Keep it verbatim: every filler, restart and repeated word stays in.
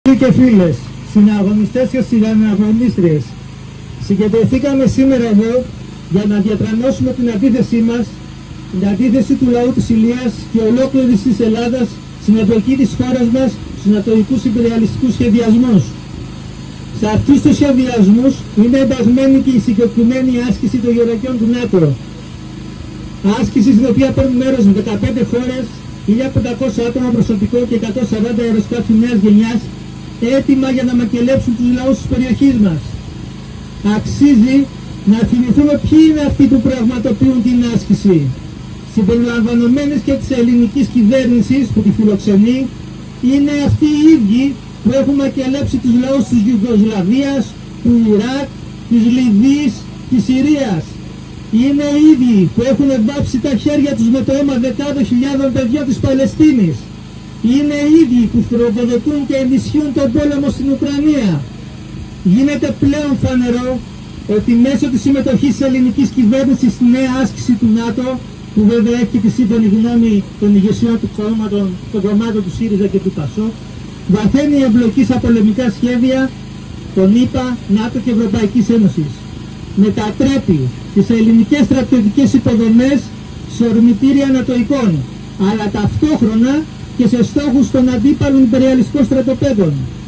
Φίλοι και φίλες, συναγωνιστές και συναγωνίστριες, συγκεντρωθήκαμε σήμερα εδώ για να διατρανώσουμε την αντίθεσή μας, την αντίθεση του λαού της Ηλίας και ολόκληρης της Ελλάδας στην εμπλοκή της χώρας μας στους ανατολικούς imperialιστικούς σχεδιασμούς. Σε αυτούς τους σχεδιασμούς είναι ενταγμένη και η συγκεκριμένη άσκηση των γεωρακιών του ΝΑΤΟ. Άσκηση στην οποία παίρνουν μέρος δεκαπέντε χώρες, χίλια πεντακόσια άτομα προσωπικό και εκατόν σαράντα αεροσκάφη νέας γενιάς, έτοιμα για να μακελέψουν τους λαούς της περιοχής μας. Αξίζει να θυμηθούμε ποιοι είναι αυτοί που πραγματοποιούν την άσκηση, συμπεριλαμβανομένης και της ελληνικής κυβέρνησης που τη φιλοξενεί. Είναι αυτοί οι ίδιοι που έχουν μακελέψει τους λαούς της Ιουγκοσλαβίας, του Ιράκ, της Λιβύης, της Συρίας. Είναι οι ίδιοι που έχουν βάψει τα χέρια τους με το αίμα δεκάδων χιλιάδων παιδιών της Παλαιστίνης. Είναι οι ίδιοι που τροφοδοτούν και ενισχύουν τον πόλεμο στην Ουκρανία. Γίνεται πλέον φανερό ότι μέσω της συμμετοχής της ελληνικής κυβέρνησης στη νέα άσκηση του ΝΑΤΟ, που βέβαια έχει τη σύμφωνη γνώμη των ηγεσιών του κόμματων, των κομμάτων του ΣΥΡΙΖΑ και του ΠΑΣΟΚ, βαθαίνει η εμπλοκή στα πολεμικά σχέδια των ΗΠΑ, ΝΑΤΟ και Ευρωπαϊκής Ένωσης. Μετατρέπει τις ελληνικές στρατιωτικές υποδομές σε ορμητήρια ανατοϊκών, αλλά ταυτόχρονα και σε στόχους των αντίπαλων υπεριαλιστικών στρατοπέδων.